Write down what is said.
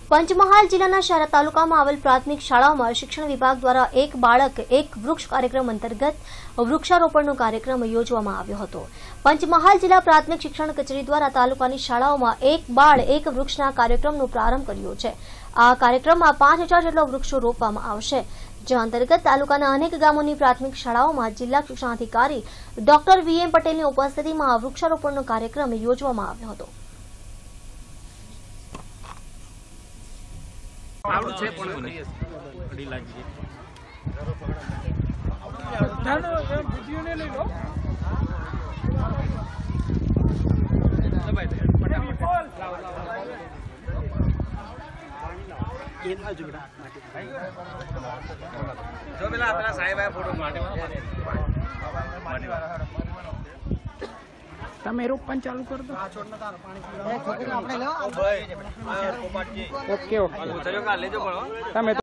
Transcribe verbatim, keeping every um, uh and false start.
પંચમહાલ જિલ્લાના શહેરા તાલુકામાં આવેલ પ્રાથમિક શાળાઓમાં શિક્ષણ વિભાગ દ્વારા એક બાળક એક વૃક્ષ કાર્યક્રમ અંતર્ગત વૃક્ષારોપણનો કાર્યક્રમ યોજવામાં આવ્યો હતો। પંચમહાલ જિલ્લા પ્રાથમિક શિક્ષણ કચેરી દ્વારા તાલુકાની શાળાઓમાં એક બાળ એક વૃક્ષના કાર્યક્રમનો પ્રારંભ કર્યો છે। આ કાર્યક્રમમાં પાંચ હજાર જેટલા વૃક્ષો રોપવામાં આવશે, જે અંતર્ગત તાલુકાના અનેક ગામોની પ્રાથમિક શાળાઓમાં જિલ્લા શિક્ષણાધિકારી ડોક્ટર વી એમ પટેલની ઉપસ્થિતિમાં વૃક્ષારોપણનો કાર્યક્રમ યોજવામાં આવ્યો હતો। આવડું છે પણ અડી લાગી બધાનો એ બુદ્ધિઓને લઈ લો અને વિપોલ એક બાજુ બેટા જો પેલા પેલા સાહેબ આ ફોટો માટે તમે રોપણ ચાલુ કર દો। આ છોડનો તારો પાણી આપણે લો ભાઈ પોપાટજી ઓકે ઓકે લેજો પણ તમે